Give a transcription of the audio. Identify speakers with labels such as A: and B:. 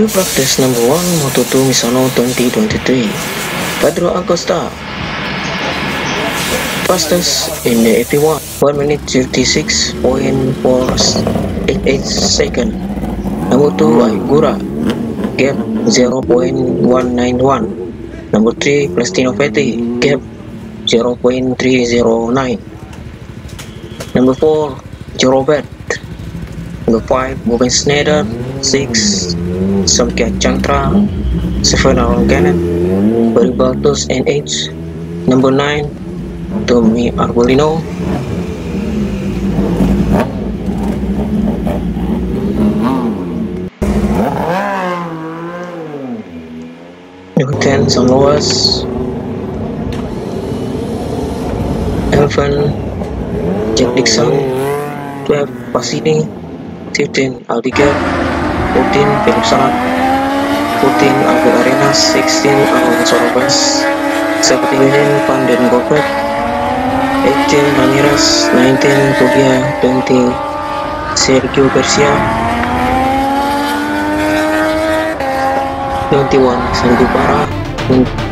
A: Free practice number 1, Moto2 Misano 2023. Pedro Acosta, fastest in the FP1, 1 minute 36.488 seconds. Number 2, Aigura, gap 0.191. Number 3, Plastino Fetti, gap 0.309. Number 4, Jorobet. Number 5, Boben Schneider. 6, Samkia Chantra. 7, Aaron Kenneth, Baribaltos NH. Number 9, Tommy Arbolino. Number 10, San Loas. 11, Jack Dixon. 12, Pasini. 15, Aldiger. 14, Philip Salat. 14, Albert Arenas. 16, Alonso Robes. 17, Van den Gogert. 18, Ramirez. 19, Togia. 20, Sergio Garcia. 21, Sandu Para.